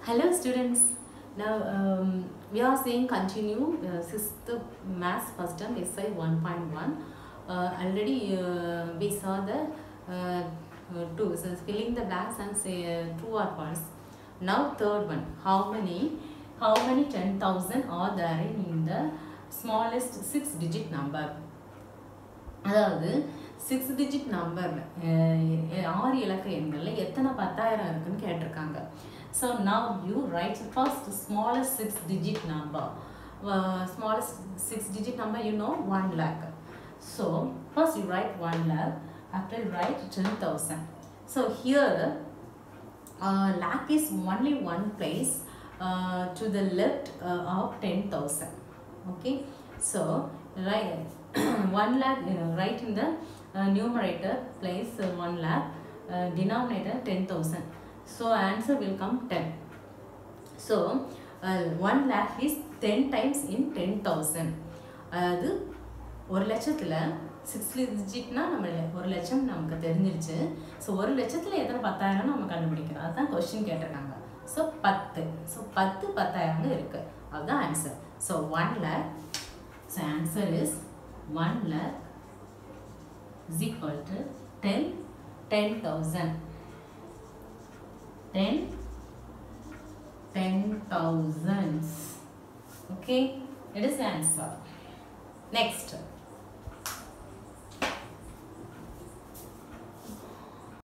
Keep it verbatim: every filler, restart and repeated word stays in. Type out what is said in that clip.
Hello students. Now um, we are saying continue uh, sixth maths first term S I one point one. Uh, already uh, we saw the uh, uh, two, so filling the blanks and say uh, true or false. Now third one, how many how many ten thousand are there in the smallest six digit number? அதாவது six digit நம்பரில் ஆறு இலக்க எண்களில் எத்தனை பத்தாயிரம் இருக்குன்னு கேட்டிருக்காங்க. So now you write first smallest six digit number. Smallest six digit number you know one lakh. So first you write one lakh, after you write ten thousand. So here lakh is only one place uh, to the left uh, of ten thousand. Okay, so right one lakh uh, right in the uh, numerator place uh, one lakh, uh, denominator ten thousand, so answer will come ten. So uh, one lakh is ten times in ten thousand. அது ஒரு லட்சத்துல six டிஜிட்னா நம்ம ஒரு லட்சம் நமக்கு தெரிஞ்சிருச்சு. So ஒரு லட்சத்தில் எத்தனை பத்தாயிரம் நம்ம கண்டுபிடிக்கிறோம், அதுதான் கொஸ்டின் கேட்டிருக்காங்க. ஸோ பத்து, ஸோ பத்து பத்தாயிரம் இருக்கு, அதுதான் answer. So one lakh, so answer is one lakh is equal to ten ten thousand. ten ten thousands. Okay, it is the answer. Next.